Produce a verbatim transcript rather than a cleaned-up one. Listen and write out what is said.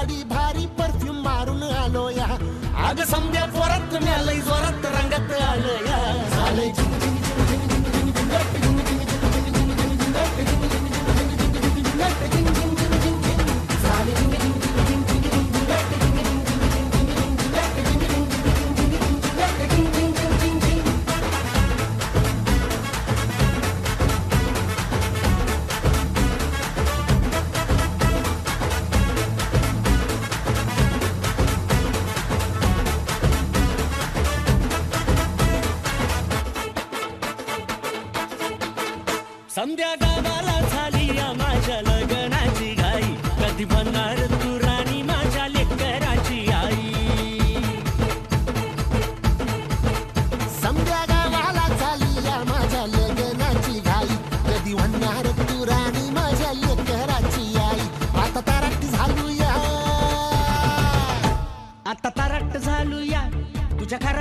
एवढी भारी परफ्यूम मारून आलो या. अग समजा जोरात न्यालय जोरात रंगात आलो या. झालंय संध्या गावाला झाली या माझ्या लग्नाची घाई. कधी बनणार तू राणी माझ्या लेकराची आई. संध्या गावाला झाली या माझ्या लग्नाची घाई. कधी बनणार तू राणी माझ्या लेकराची आई. आता तारट झालू या आता तारट झालू या तुझ्या खरा